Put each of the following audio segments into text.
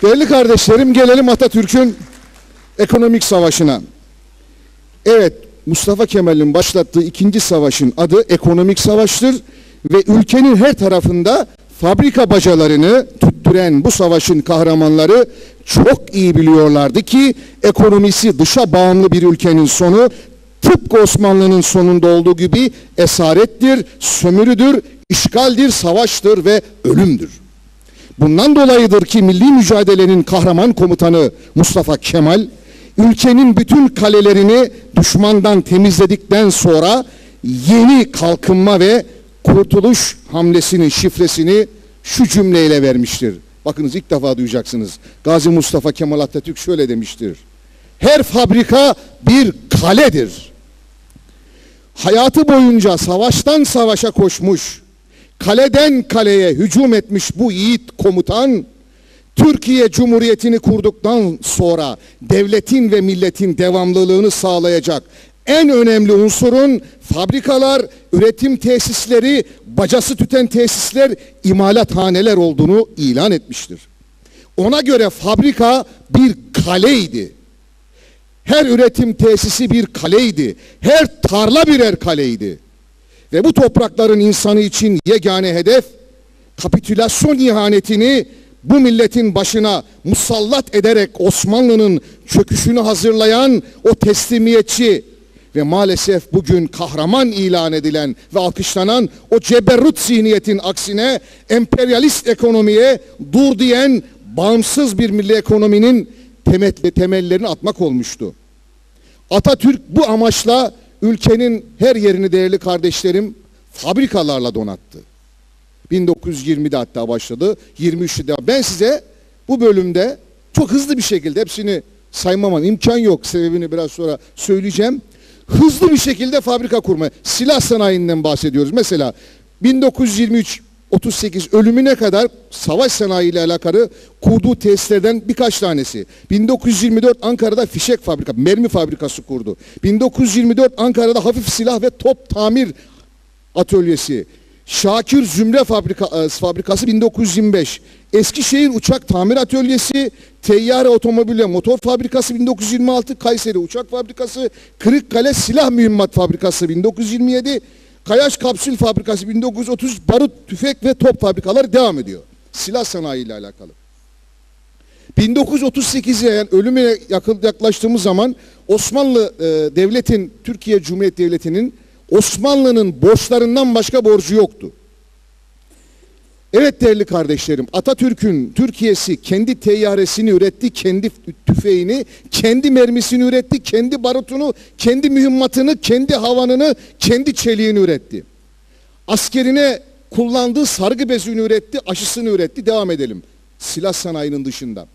Değerli kardeşlerim, gelelim Atatürk'ün ekonomik savaşına. Evet, Mustafa Kemal'in başlattığı ikinci savaşın adı ekonomik savaştır ve ülkenin her tarafında fabrika bacalarını tüttüren bu savaşın kahramanları çok iyi biliyorlardı ki ekonomisi dışa bağımlı bir ülkenin sonu tıpkı Osmanlı'nın sonunda olduğu gibi esarettir, sömürüdür, işgaldir, savaştır ve ölümdür. Bundan dolayıdır ki milli mücadelenin kahraman komutanı Mustafa Kemal, ülkenin bütün kalelerini düşmandan temizledikten sonra yeni kalkınma ve kurtuluş hamlesinin şifresini şu cümleyle vermiştir. Bakınız, ilk defa duyacaksınız. Gazi Mustafa Kemal Atatürk şöyle demiştir: her fabrika bir kaledir. Hayatı boyunca savaştan savaşa koşmuş, kaleden kaleye hücum etmiş bu yiğit komutan, Türkiye Cumhuriyeti'ni kurduktan sonra devletin ve milletin devamlılığını sağlayacak en önemli unsurun fabrikalar, üretim tesisleri, bacası tüten tesisler, imalathaneler olduğunu ilan etmiştir. Ona göre fabrika bir kaleydi. Her üretim tesisi bir kaleydi. Her tarla birer kaleydi. Ve bu toprakların insanı için yegane hedef, kapitülasyon ihanetini bu milletin başına musallat ederek Osmanlı'nın çöküşünü hazırlayan o teslimiyetçi ve maalesef bugün kahraman ilan edilen ve alkışlanan o ceberrut zihniyetin aksine emperyalist ekonomiye dur diyen bağımsız bir milli ekonominin temellerini atmak olmuştu. Atatürk bu amaçla ülkenin her yerini, değerli kardeşlerim, fabrikalarla donattı. 1920'de hatta başladı, 23'te. Ben size bu bölümde çok hızlı bir şekilde, hepsini saymama imkan yok, sebebini biraz sonra söyleyeceğim. Hızlı bir şekilde fabrika kurma, silah sanayinden bahsediyoruz. Mesela 1923-38 ölümüne kadar savaş sanayiyle alakalı kurduğu tesislerden birkaç tanesi. 1924 Ankara'da fişek fabrika, mermi fabrikası kurdu. 1924 Ankara'da hafif silah ve top tamir atölyesi. Şakir Zümre fabrikası 1925. Eskişehir Uçak Tamir Atölyesi, Teyyare Otomobil ve Motor Fabrikası 1926, Kayseri Uçak Fabrikası, Kırıkkale Silah Mühimmat Fabrikası 1927, Kayaş Kapsül Fabrikası 1930, barut, tüfek ve top fabrikaları devam ediyor. Silah sanayi ile alakalı. 1938'e, yani ölümüne yaklaştığımız zaman Osmanlı Devleti'nin, Türkiye Cumhuriyeti Devleti'nin Osmanlı'nın borçlarından başka borcu yoktu. Evet değerli kardeşlerim, Atatürk'ün Türkiye'si kendi teyyaresini üretti, kendi tüfeğini, kendi mermisini üretti, kendi barutunu, kendi mühimmatını, kendi havanını, kendi çeliğini üretti. Askerine kullandığı sargı bezini üretti, aşısını üretti. Devam edelim. Silah sanayinin dışında.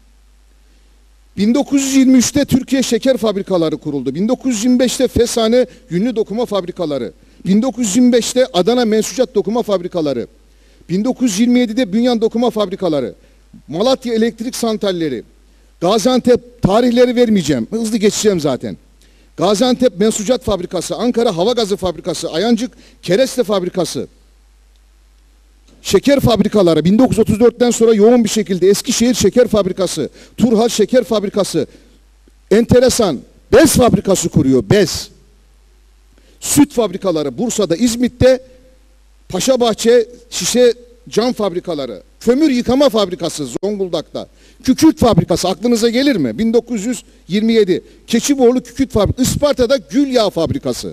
1923'te Türkiye Şeker Fabrikaları kuruldu. 1925'te Fesane Yünlü Dokuma Fabrikaları. 1925'te Adana Mensucat Dokuma Fabrikaları. 1927'de Bünyan Dokuma Fabrikaları. Malatya Elektrik Santralleri. Gaziantep, tarihleri vermeyeceğim, hızlı geçeceğim zaten. Gaziantep Mensucat Fabrikası, Ankara Hava Gazı Fabrikası, Ayancık Kereste Fabrikası. Şeker fabrikaları 1934'ten sonra yoğun bir şekilde Eskişehir Şeker Fabrikası, Turhal Şeker Fabrikası, enteresan, bez fabrikası kuruyor, bez. Süt fabrikaları Bursa'da, İzmit'te, Paşabahçe şişe cam fabrikaları, kömür yıkama fabrikası Zonguldak'ta, kükürt fabrikası aklınıza gelir mi? 1927 Keçiborlu Kükürt Fabrikası, Isparta'da gül yağı fabrikası.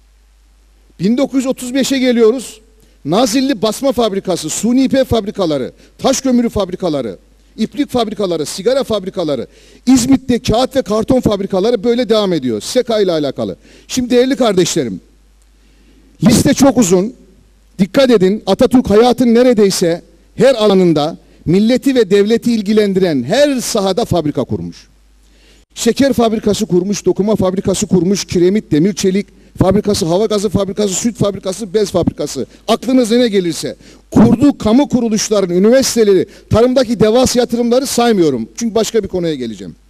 1935'e geliyoruz. Nazilli Basma Fabrikası, suni ipek fabrikaları, taş kömürü fabrikaları, iplik fabrikaları, sigara fabrikaları, İzmit'te kağıt ve karton fabrikaları böyle devam ediyor. SEKA ile alakalı. Şimdi değerli kardeşlerim, liste çok uzun. Dikkat edin, Atatürk hayatın neredeyse her alanında milleti ve devleti ilgilendiren her sahada fabrika kurmuş. Şeker fabrikası kurmuş, dokuma fabrikası kurmuş, kiremit, demir çelik fabrikası, hava gazı fabrikası, süt fabrikası, bez fabrikası. Aklınıza ne gelirse. Kurduğu kamu kuruluşların, üniversiteleri, tarımdaki devasa yatırımları saymıyorum. Çünkü başka bir konuya geleceğim.